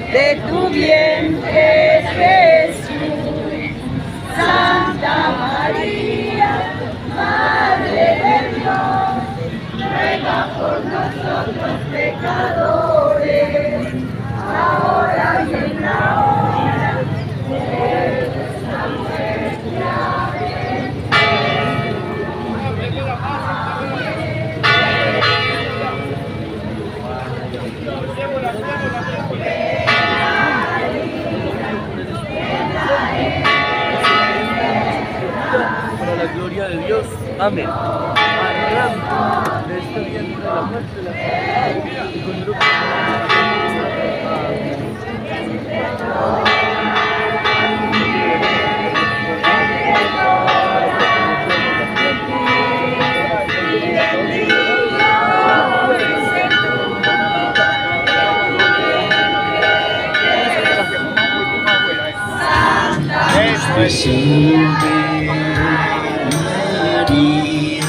de tu vientre, Jesús. Santa María, Madre de Dios, ruega por nosotros pecadores, ahora y en la hora de nuestra muerte. Amén. Para la gloria de Dios. Amén. Arranco de este vientre de la muerte de la vida y con grupo María,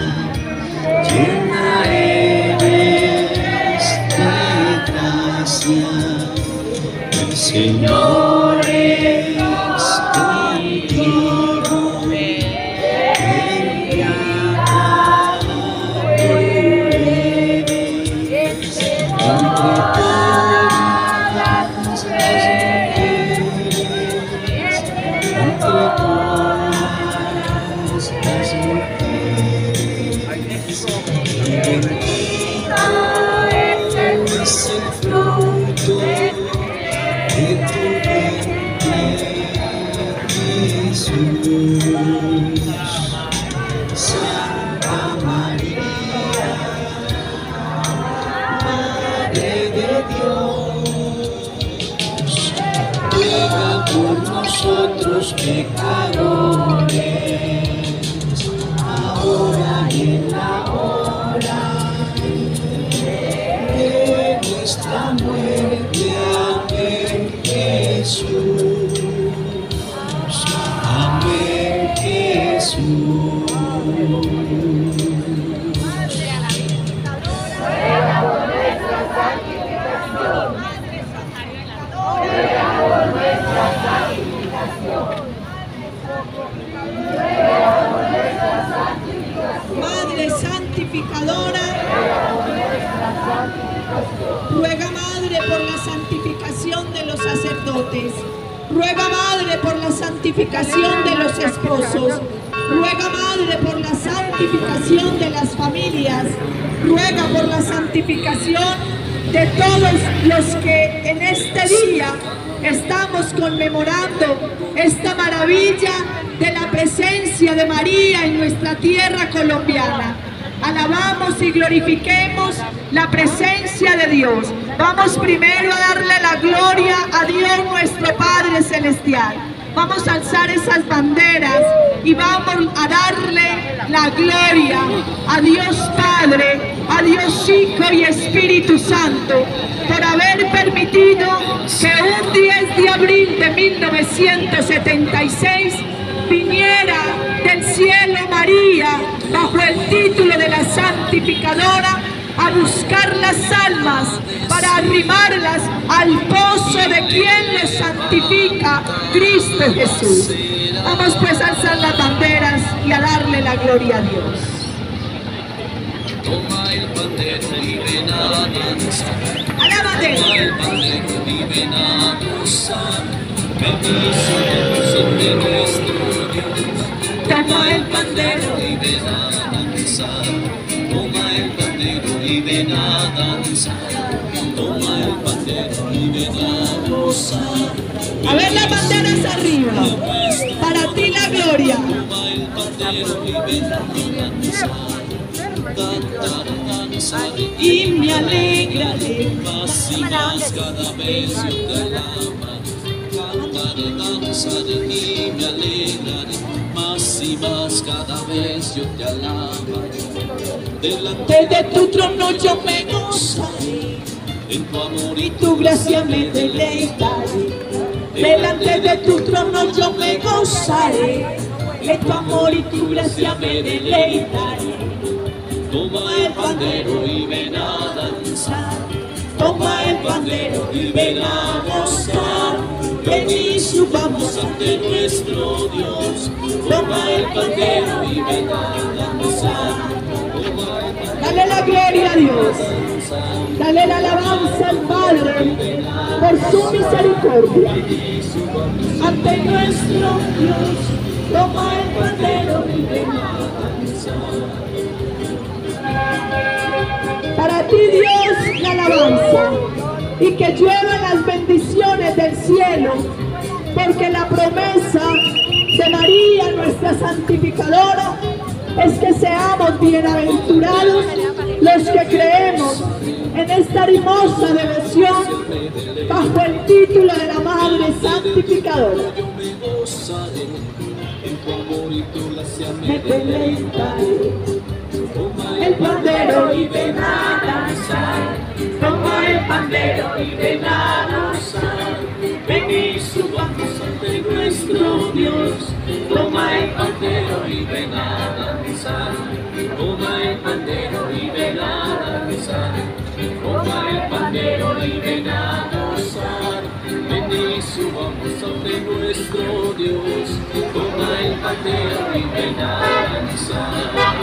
llena eres de gracia, el Señor es contigo, bendita tú eres entre todas las mujeres, entre todas las mujeres, bendito es el fruto de tu vientre, Jesús. Santa María, Madre de Dios, ruega por nosotros pecadores, ahora y en la hora de nuestra muerte. Amén, Jesús. Amén, Jesús. Madre santificadora, ruega, Madre, por la santificación de los sacerdotes, ruega, Madre, por la santificación de los esposos, ruega, Madre, por la santificación de las familias, ruega por la santificación de todos los que en este día estamos conmemorando esta maravilla de la presencia de María en nuestra tierra colombiana. Alabamos y glorifiquemos la presencia de Dios. Vamos primero a darle la gloria a Dios nuestro Padre Celestial. Vamos a alzar esas banderas y vamos a darle la gloria a Dios Padre, a Dios Hijo y Espíritu Santo, por haber permitido que un 10 de abril de 1976 viniera del cielo María, bajo el título de la santificadora, a buscar las almas para arrimarlas al pozo de quien los santifica, Cristo Jesús. Vamos pues a alzar las banderas y a darle la gloria a Dios. Toma el pandero y ven a danzar. A la bandera. Toma el pandero y ven a gozar. Bendición de nuestro Dios. Toma el pandero y ven a danzar. Toma el pandero y ven a danzar. Toma el pandero y ven a gozar. A ver las banderas arriba. Para ti la gloria. Toma el pandero y ven a danzar. Cantar, danzar Y me alegraré. más y más cada vez yo te alabaré. Cantar, danzar y me alegraré más y más cada vez yo te alabaré. Delante Desde tu trono yo me gozaré, en tu amor y tu gracia me deleitaré. Delante de tu trono yo me gozaré, en tu amor y tu gracia me deleitaré. toma el pandero y ven a danzar. Toma el pandero y ven a gozar. Ven y subamos ante nuestro Dios. Toma el pandero y ven a gozar. Dale la gloria a Dios. Dale la alabanza al Padre por su misericordia. Ante nuestro Dios, toma el pandero y ven a danzar. Para ti, Dios, la alabanza, y que lluevan las bendiciones del cielo, porque la promesa de María, nuestra santificadora, es que seamos bienaventurados los que creemos en esta hermosa devoción bajo el título de la Madre Santificadora. Me deleitaré, el pandero y ven a danzar. Toma el pandero y ven a gozar. Ven y subamos ante nuestro Dios. Toma el pandero y ven a danzar. Toma el pandero y ven a danzar. Toma el pandero y ven a gozar. Ven y subamos ante nuestro Dios. Toma el pandero y ven a danzar.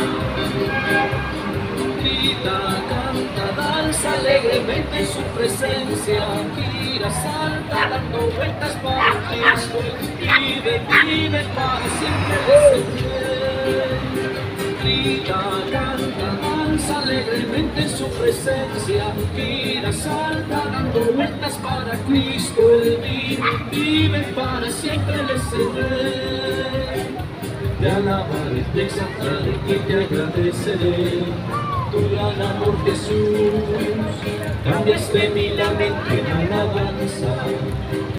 Grita, canta, danza alegremente en su presencia. Gira, salta, dando vueltas para Cristo. Vive, vive para siempre. Grita, canta, danza alegremente en su presencia. Gira, salta, dando vueltas para Cristo. Él vive, vive para siempre. Él es el Rey. Te alabaré, te exaltaré y te agradeceré. Tu gran amor, Jesús, cambiaste mi lamento en alabanza.